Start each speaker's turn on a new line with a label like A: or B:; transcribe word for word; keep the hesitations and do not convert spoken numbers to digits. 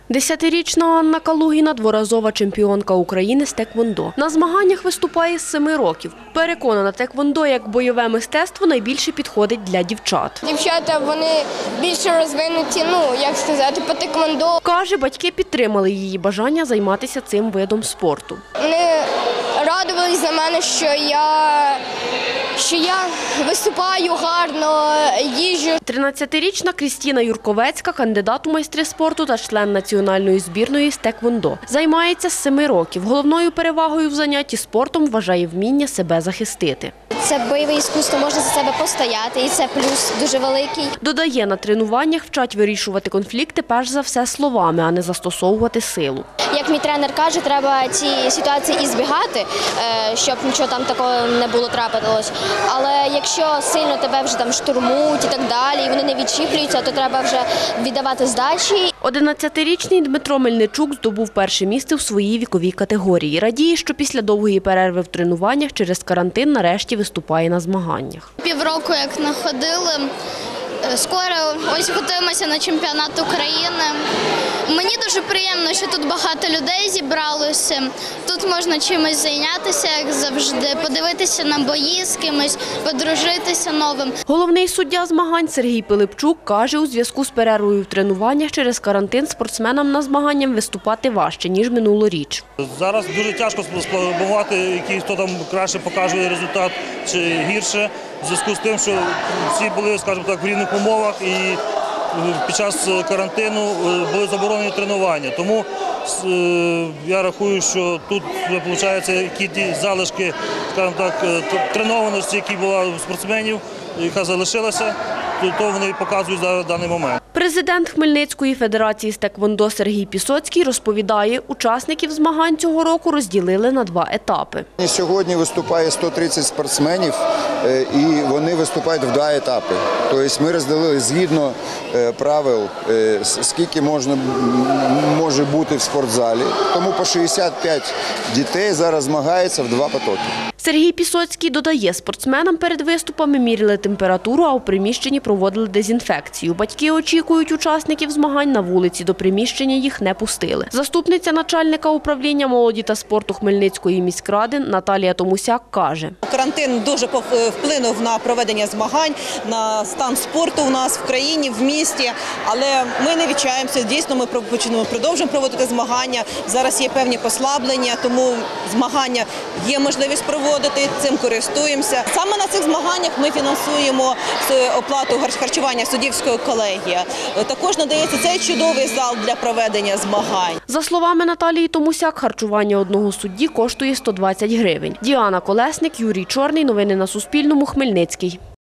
A: Десятирічна Анна Калугіна – дворазова чемпіонка України з теквондо. На змаганнях виступає з семи років. Переконана, теквондо як бойове мистецтво найбільше підходить для дівчат.
B: Дівчата, вони більше розвинуті, ну, як сказати, по теквондо.
A: Каже, батьки підтримали її бажання займатися цим видом спорту.
B: Вони радувались за мене, що я, що я виступаю гарно, їжджу.
A: тринадцятирічна Крістіна Юрковецька – кандидат у майстри спорту та член національної збірної з теквондо. Займається з семи років. Головною перевагою в занятті спортом вважає вміння себе захистити.
B: Це бойове іскусство, можна за себе постояти, і це плюс дуже великий.
A: Додає, на тренуваннях вчать вирішувати конфлікти перш за все словами, а не застосовувати силу.
B: Як мій тренер каже, треба ці ситуації ізбігати, щоб нічого там такого не було трапилось. Але якщо сильно тебе вже там штурмують і так далі, і вони не відчіплюються, то треба вже віддавати здачі.
A: одинадцятирічний Дмитро Мельничук здобув перше місце в своїй віковій категорії. Радіє, що після довгої перерви в тренуваннях через карантин нарешті виступає на змаганнях.
C: Півроку як находили, скоро ось готуємося на чемпіонат України. Мені дуже приємно, що тут багато людей зібралося. Тут можна чимось зайнятися, як завжди, подивитися на бої з кимось, подружитися новим.
A: Головний суддя змагань Сергій Пилипчук каже, у зв'язку з перервою в тренуваннях через карантин спортсменам на змаганням виступати важче, ніж минулоріч.
D: Зараз дуже тяжко спланувати, який хто там краще покаже результат чи гірше, в зв'язку з тим, що всі були, скажімо так, в рівних умовах і під час карантину були заборонені тренування. Тому я рахую, що тут виходить, які ті залишки, скажімо так, тренованості, які була у спортсменів, яка залишилася, то вони показують за даний момент.
A: Президент Хмельницької федерації з теквондо Сергій Пісоцький розповідає, учасників змагань цього року розділили на два етапи.
E: Сьогодні виступає сто тридцять спортсменів і вони виступають в два етапи. Тобто ми розділили згідно правил, скільки можна, може бути в спортзалі. Тому по шістдесят п'ять дітей зараз змагаються в два потоки.
A: Сергій Пісоцький додає, спортсменам перед виступами міряли температуру, а у приміщенні проводили дезінфекцію. Батьки очікують учасників змагань на вулиці, до приміщення їх не пустили. Заступниця начальника управління молоді та спорту Хмельницької міськради Наталія Томусяк каже.
F: Карантин дуже вплинув на проведення змагань, на стан спорту у нас в країні, в місті, але ми не відчаємося. Дійсно, ми продовжуємо проводити змагання. Зараз є певні послаблення, тому змагання є можливість проводити. Цим користуємося. Саме на цих змаганнях ми фінансуємо оплату харчування суддівської колегії. Також надається цей чудовий зал для проведення змагань.
A: За словами Наталії Томусяк, харчування одного судді коштує сто двадцять гривень. Діана Колесник, Юрій Чорний. Новини на Суспільному. Хмельницький.